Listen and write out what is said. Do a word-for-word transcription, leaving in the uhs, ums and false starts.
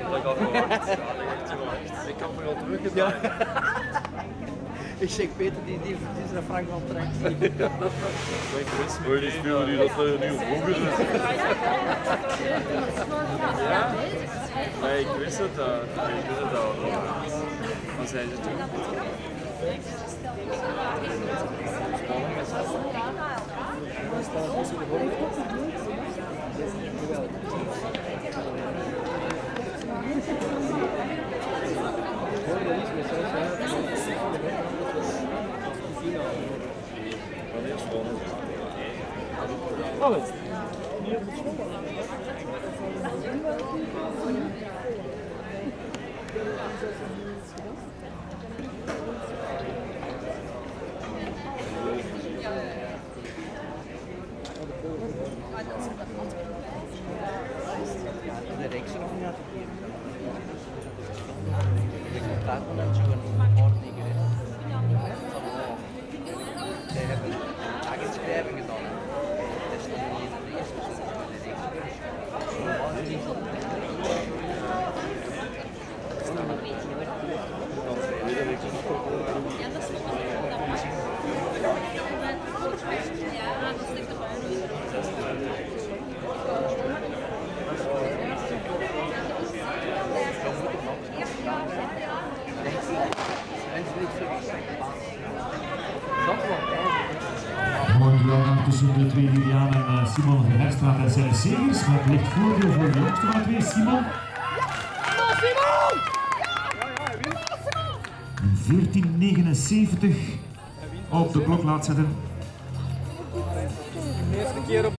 Dat kan verwacht. Ik kan me al terug gedaan. Ik zeg Peter, die, die, die is een Frank van Trek. Hoor je spelen die dat er nu vroeger is? Ja? Nee, ik wist het al. Ik wist het al. Wat zei ze toen? Spanning is dat. Alles. De reeks nog niet uitgegeven. Ik heb daar gewoon zo een paar dingen. Ze hebben een inschrijving gedaan. Dat is nog niet de eerste, dat is de Mooi duel tussen de twee Liliaan en Simon Verhefstraat en Celle Segers. Met licht voordeel voor de jongste van de twee, Simon. veertien negenenzeventig op de klok laat zetten.